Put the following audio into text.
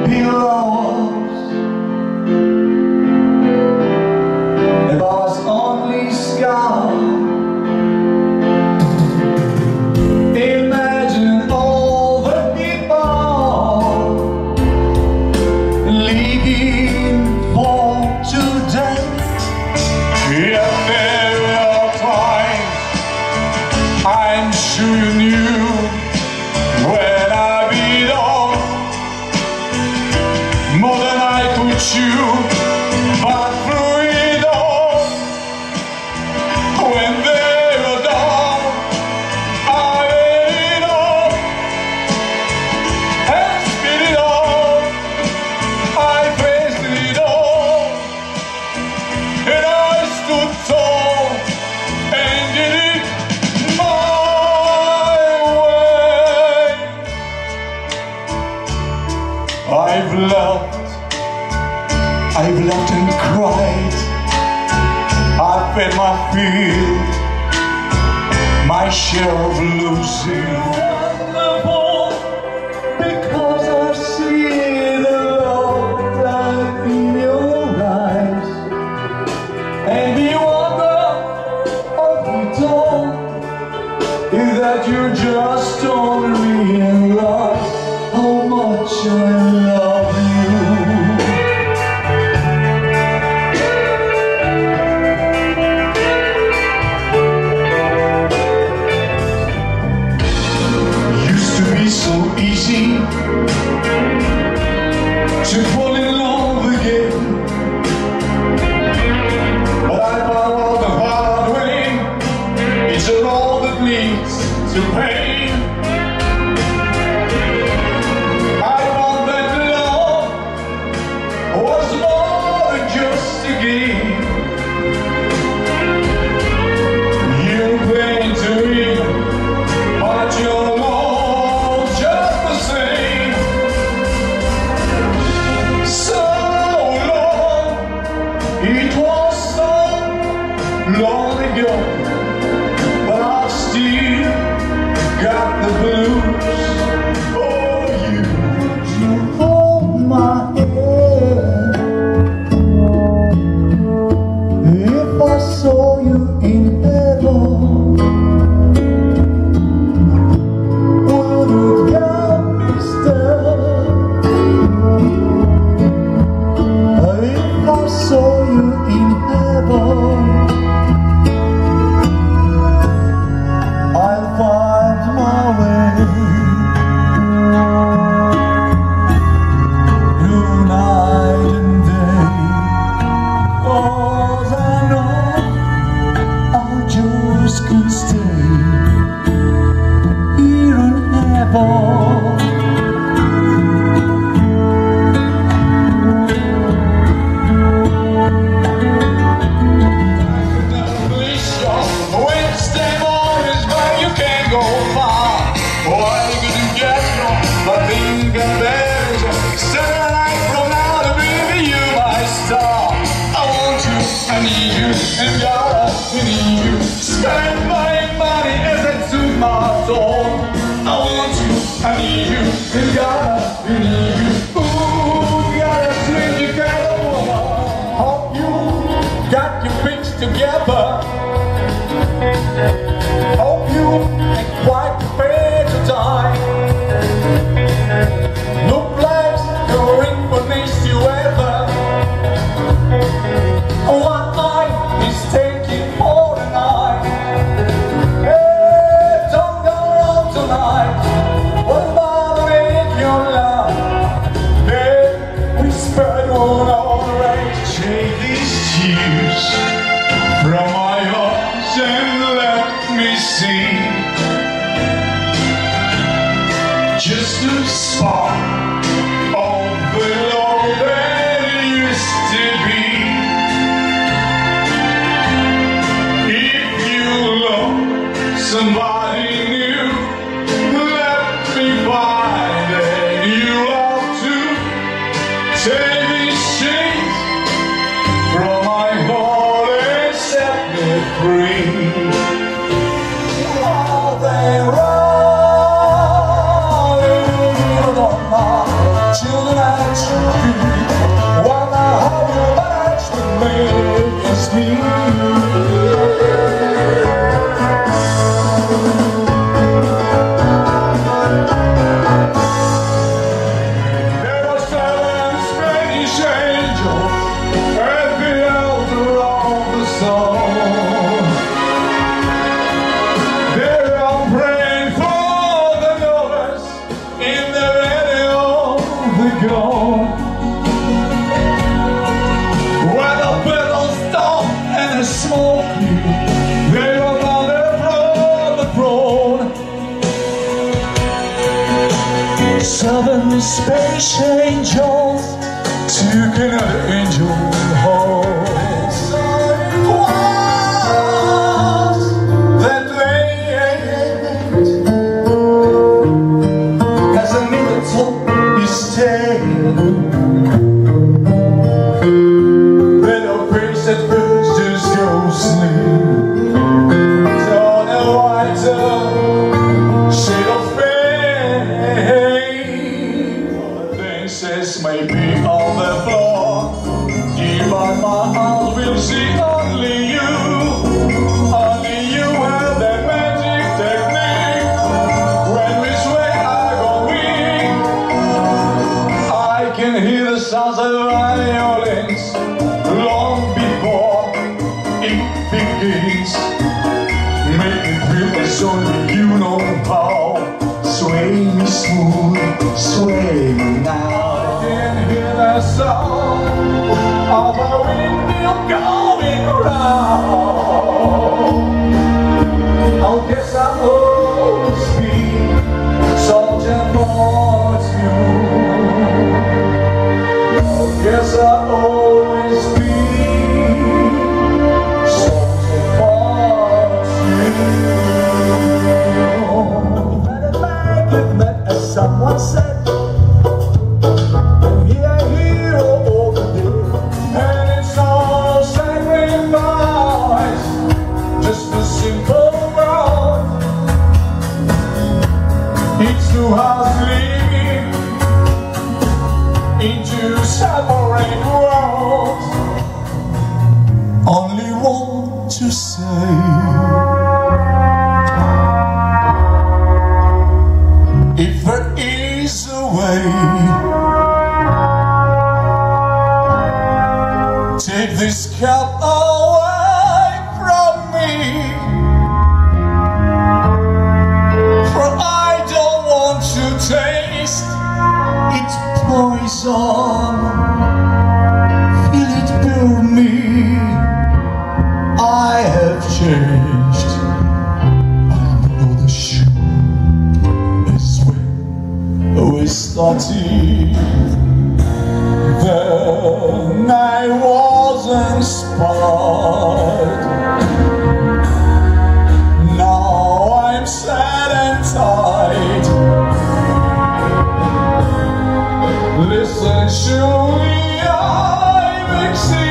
pillows. If I was only scarred, imagine all the people living for today. Yeah, there are times I'm sure you knew when I belong more than I could chew, but through it all, when they were down, I let it all and spit it all. I faced it all, and I stood tall and did it my way. I've loved and cried. I've fed my fill, my share of losing. Wonderful, because I see the love light in your eyes, and the wonder of it all is that you just don't realize how much I love you. So easy to fall in love again, but I found out the hard way, it's a road that leads to pain. I found that love was more than just a game. You claim to me, but you're it was so long ago, but I've still got the blues for you. Would you hold my hand if I saw you in heaven? Would you got me still if I saw you in heaven? I'll find my way through night and day, 'cause I know I just can't stay here in heaven. I need you, and God, I need you. Spend my money as I do my soul. I want you, I need you, and God, I need you. Ooh, gotta swing you, gotta woman. Hope you got your things together. Hope you ain't quite prepared to die. Look like you're in for next you ever. What I mistaken for tonight? Hey, don't go wrong tonight. What about it, your love? Hey, we spread one all right. Take these tears from my eyes and let me see just a spark of the love that used to be. Somebody new, let me find it. You have to take these chains from my heart and set me free. All they rolling on my till the night you creep. Wonder how you manage to make us There are 7 Spanish angels at the altar of the sun. They are praying for the lovers in the valley of the gone. Where the petals stop and the smoke clear, they are running from the throne. 7 space angels took another angel home. That late as the middle is staying, better face at first just go sleep. Turn a whiter shade of faces may be on the floor, but my heart will see only you. Only you have that magic technique. When we sway, I go weak. I can hear the sounds of violins long before it begins. Make me feel as only you know how. Sway me smooth, sway me now. I can hear the sound of a windmill going round. I guess I'll always be something more to you. I guess I'll always be something more to you. As someone said, and be a hero over there, and it's all sacrifice, just a simple road. It's 2 hours leading into separate worlds. Only want to say, if there is a way, take this cup away from me, for I don't want to taste its poison. Feel it burn me. I have changed. I know the shoe we started. Then I was inspired. Now I'm sad and tired. Listen to me, I'm